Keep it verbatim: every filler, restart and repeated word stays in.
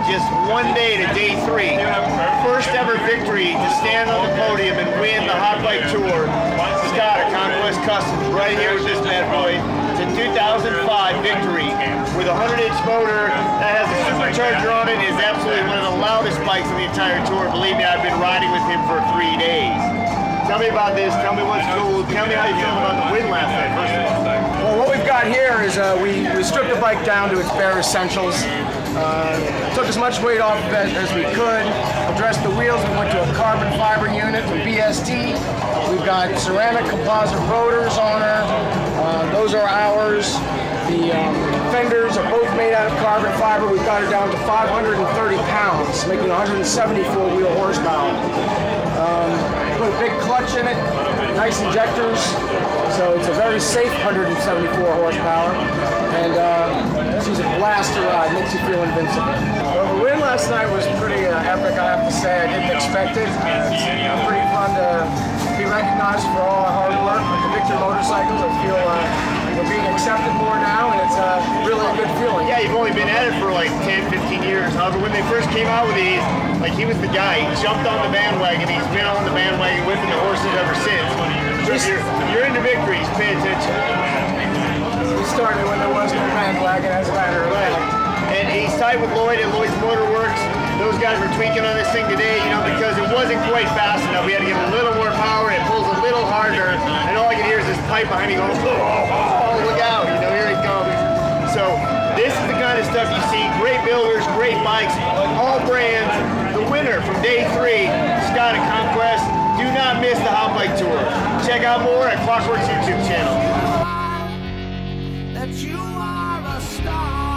just one day to day three. First ever victory to stand on the podium and win the Hot Bike Tour. Scott at Conquest Customs right here with this bad boy. It's a two thousand five victory with a one hundred inch motor that has a supercharger on it. It is absolutely one of the loudest bikes on the entire tour. Believe me, I've been riding with him for three days. Tell me about this. Tell me what's cool. Tell me how you feel about the win last night, first of all. Well, what we've got here is uh, we, we stripped the bike down to its bare essentials. Uh, took as much weight off as, as we could. Addressed the wheels. We went to a carbon fiber unit from B S T. We've got ceramic composite rotors on her. Uh, those are ours. The um, fenders are both made out of carbon fiber. We've got her down to five hundred thirty pounds, making one hundred seventy-four wheel horsepower. Um, put a big clutch in it, nice injectors, so it's a very safe one hundred seventy-four horsepower, and uh, she's a blast to ride, makes you feel invincible. Well, the win last night was pretty uh, epic, I have to say. I didn't expect it. Uh, it's uh, pretty fun to be recognized for all our hard work with the Victor motorcycles. I feel uh, we're being accepted more now, and it's uh, really a good feeling. Yeah, you've only been at it for like ten, fifteen years. However, when they first came out with these, like he was the guy. He jumped on the bandwagon. He's been on the bandwagon whipping the horses ever since. So if you're, if you're into victories, pay attention. We started when there was no bandwagon, as a matter of fact. And he's tied with Lloyd at Lloyd's Motor Works. Those guys were tweaking on this thing today, you know, because it wasn't quite fast enough. We had to give it a little more power. It pulls a little harder, and all I can hear is this pipe behind me going, oh, look out, you know, here it comes. So this is the kind of stuff you see. Great builders, great bikes, all brands. The winner from day three, Scott at Conquest. Do not miss the Hot Bike Tour. Check out more at Klock's YouTube channel. That you are a star.